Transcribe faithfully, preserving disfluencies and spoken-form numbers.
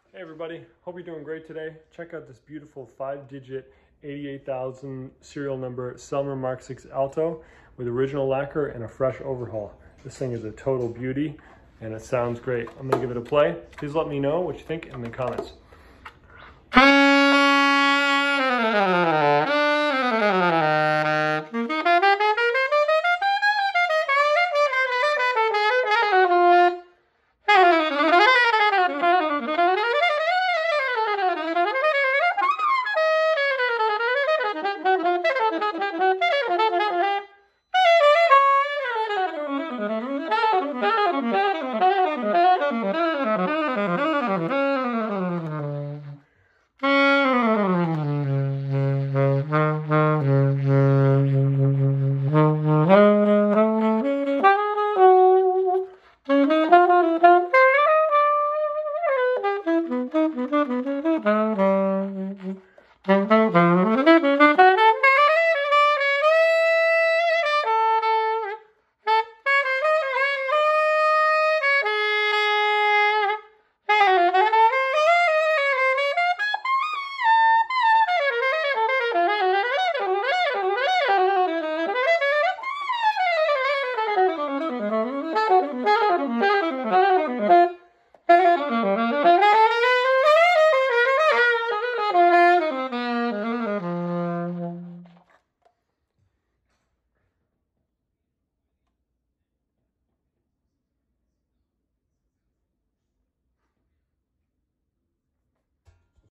Hey everybody, hope you're doing great today. Check out this beautiful five digit eighty-eight thousand serial number Selmer Mark six Alto with original lacquer and a fresh overhaul. This thing is a total beauty and it sounds great. I'm gonna give it a play. Please let me know what you think in the comments.